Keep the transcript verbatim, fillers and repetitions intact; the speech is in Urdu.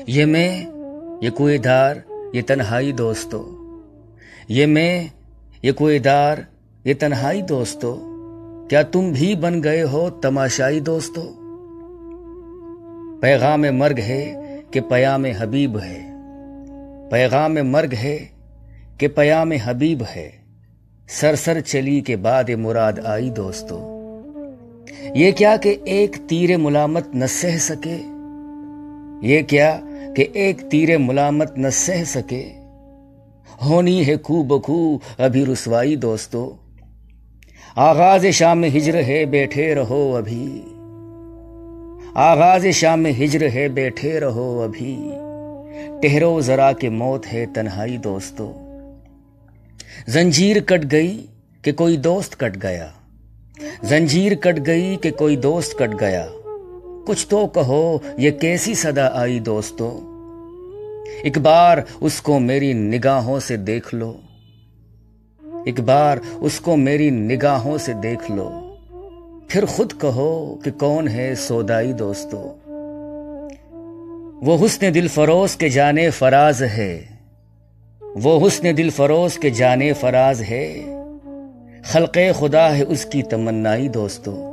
یہ میں یہ کوئی دار یہ تنہائی دوستو، یہ میں یہ کوئی دار یہ تنہائی دوستو، کیا تم بھی بن گئے ہو تماشائی دوستو؟ پیغام مرگ ہے کہ پیام حبیب ہے، پیغام مرگ ہے کہ پیام حبیب ہے، سر سر چلی کے بعد مراد آئی دوستو۔ یہ کیا کہ ایک تیر ملامت نہ سہ سکے، یہ کیا کہ ایک تیر ملامت نہ سہ سکے، ہونی ہے کو بکو ابھی رسوائی دوستو۔ آغاز شام ہجر ہے بیٹھے رہو ابھی، آغاز شام ہجر ہے بیٹھے رہو ابھی، ٹہرو ذرا کہ موت ہے تنہائی دوستو۔ زنجیر کٹ گئی کہ کوئی دوست کٹ گیا، زنجیر کٹ گئی کہ کوئی دوست کٹ گیا، کچھ تو کہو یہ کیسی صدا آئی دوستو۔ ایک بار اس کو میری نگاہوں سے دیکھ لو، ایک بار اس کو میری نگاہوں سے دیکھ لو، پھر خود کہو کہ کون ہے سودائی دوستو۔ وہ حسن دل فروز کے جانے فراز ہے، وہ حسن دل فروز کے جانے فراز ہے، خلق خدا ہے اس کی تمنائی دوستو۔